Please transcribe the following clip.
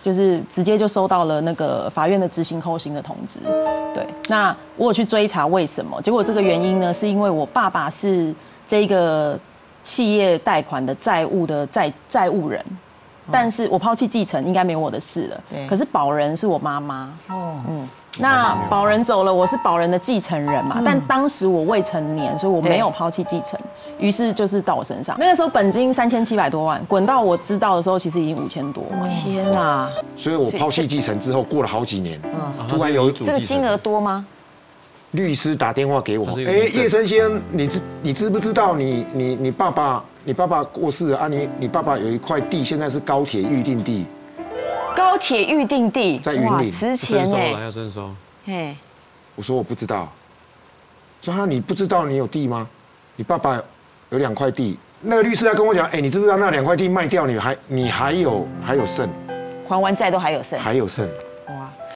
就是直接就收到了那个法院的执行扣薪的通知。对，那我有去追查为什么，结果这个原因呢，是因为我爸爸是这个企业贷款的债务的债务人。但是我抛弃继承，应该没有我的事了。可是保人是我妈妈。那保人走了，我是保人的继承人嘛。但当时我未成年，所以我没有抛弃继承，于是就是到我身上。那个时候本金3700多万，滚到我知道的时候，其实已经5000多万。 天哪！ 所以我抛弃继承之后，过了好几年，突然有一组这个金额多吗？ 律师打电话给我，叶生先生，你知不知道你爸爸过世了啊？你爸爸有一块地，现在是高铁预定地。 高铁预定地在云林， 值钱哎， 要征收。 哎， 我说我不知道，说你不知道你有地吗？你爸爸有2块地，那个律师在跟我讲，你知不知道那2块地卖掉，你还有剩， 还完债都还有剩， 还有剩。